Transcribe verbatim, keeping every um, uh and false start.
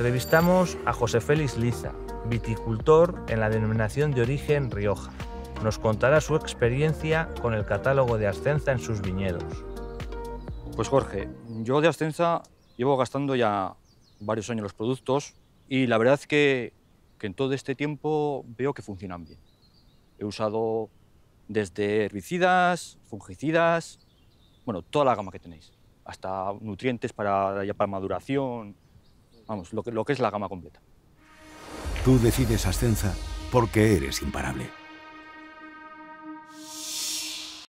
Entrevistamos a José Félix Liza, viticultor en la denominación de origen Rioja. Nos contará su experiencia con el catálogo de Ascenza en sus viñedos. Pues Jorge, yo de Ascenza llevo gastando ya varios años los productos y la verdad es que, que en todo este tiempo veo que funcionan bien. He usado desde herbicidas, fungicidas, bueno, toda la gama que tenéis, hasta nutrientes para, ya para maduración, vamos, lo que, lo que es la gama completa. Tú decides Ascenza porque eres imparable.